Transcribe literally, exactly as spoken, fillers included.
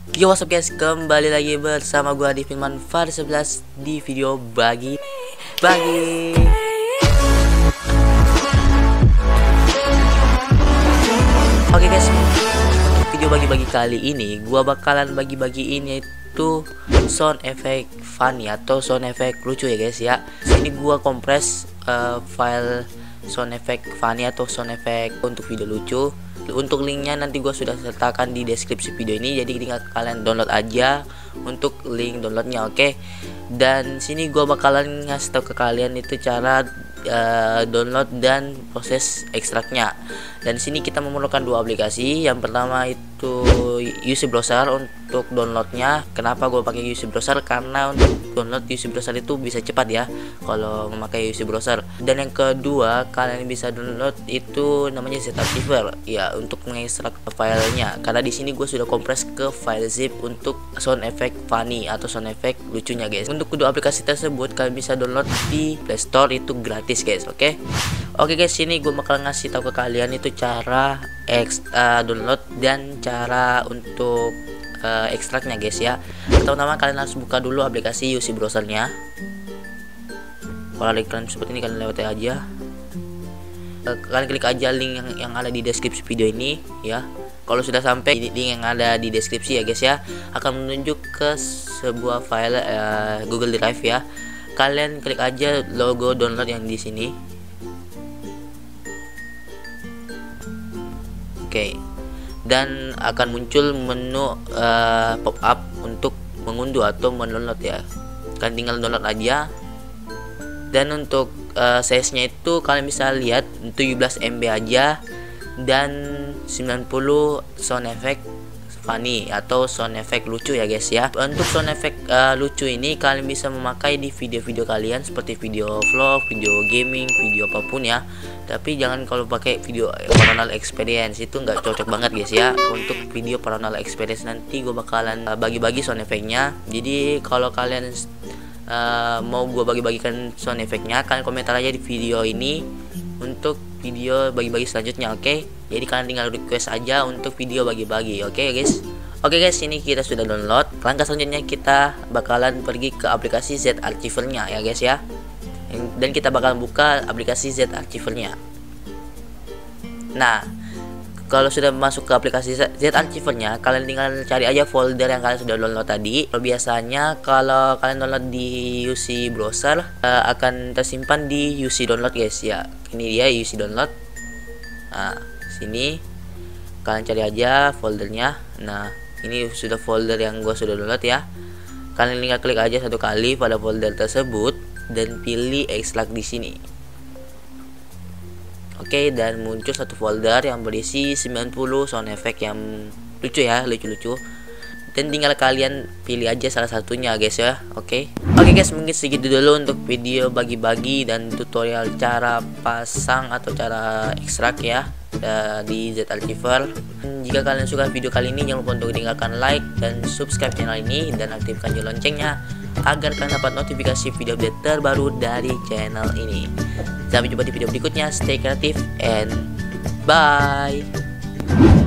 Yo, what's up guys, kembali lagi bersama gua di Filman Far sebelas di video bagi bagi. Oke guys, video bagi-bagi kali ini gua bakalan bagi-bagiin yaitu sound effect funny atau sound effect lucu ya guys ya. Sini gua kompres uh, file sound effect funny atau sound effect untuk video lucu. Untuk linknya nanti gue sudah sertakan di deskripsi video ini, jadi tinggal kalian download aja untuk link downloadnya, oke. Okay? Dan sini gue bakalan ngasih tau ke kalian itu cara uh, download dan proses ekstraknya. Dan sini kita memerlukan dua aplikasi. Yang pertama itu U C Browser untuk downloadnya. Kenapa gue pakai U C Browser? Karena untuk download U C Browser itu bisa cepat ya kalau memakai U C Browser. Dan yang kedua, kalian bisa download itu namanya Z-Archiver ya untuk mengekstrak filenya. Karena di sini gue sudah kompres ke file zip untuk sound effect funny atau sound effect lucunya guys. Untuk kedua aplikasi tersebut kalian bisa download di Play Store, itu gratis guys, oke. Okay? Oke okay guys, sini gue bakal ngasih tahu ke kalian itu cara eks, uh, download dan cara untuk uh, ekstraknya guys ya. Pertama kalian harus buka dulu aplikasi U C Browsernya. Kalau kalian seperti ini kalian lewati aja. Uh, kalian klik aja link yang, yang ada di deskripsi video ini ya. Kalau sudah sampai di link yang ada di deskripsi ya guys ya, akan menunjuk ke sebuah file uh, Google Drive ya. Kalian klik aja logo download yang di sini. Oke, okay. Dan akan muncul menu uh, pop up untuk mengunduh atau mendownload ya. Kalian tinggal download aja. Dan untuk uh, size-nya itu kalian bisa lihat tujuh belas M B aja dan sembilan puluh sound effect funny atau sound effect lucu ya guys ya. Untuk sound effect uh, lucu ini kalian bisa memakai di video-video kalian seperti video vlog, video gaming, video apapun ya. Tapi jangan kalau pakai video paranormal experience, itu nggak cocok banget guys ya. Untuk video paranormal experience nanti gue bakalan bagi-bagi sound effectnya. Jadi kalau kalian uh, mau gue bagi-bagikan sound effectnya, kalian komentar aja di video ini untuk video bagi-bagi selanjutnya, oke. Okay? Jadi kalian tinggal request aja untuk video bagi-bagi, oke okay, guys. Oke okay guys, ini kita sudah download. Langkah selanjutnya kita bakalan pergi ke aplikasi Z-Archiver-nya ya guys ya. Dan kita bakal buka aplikasi Z-Archiver-nya. Nah, kalau sudah masuk ke aplikasi Z-Archiver-nya, kalian tinggal cari aja folder yang kalian sudah download tadi. Biasanya kalau kalian download di U C Browser uh, akan tersimpan di U C Download guys ya. Ini dia U C Download. Nah, sini kalian cari aja foldernya. Nah, ini sudah folder yang gua sudah download ya. Kalian tinggal klik aja satu kali pada folder tersebut dan pilih ekstrak di sini. Oke, dan muncul satu folder yang berisi sembilan puluh sound effect yang lucu ya, lucu-lucu. Dan tinggal kalian pilih aja salah satunya guys ya. Oke. Oke guys, mungkin segitu dulu untuk video bagi-bagi dan tutorial cara pasang atau cara ekstrak ya di Z-Archiver. Jika kalian suka video kali ini, jangan lupa untuk tinggalkan like dan subscribe channel ini dan aktifkan juga loncengnya agar kalian dapat notifikasi video update terbaru dari channel ini. Sampai jumpa di video berikutnya. Stay kreatif and bye.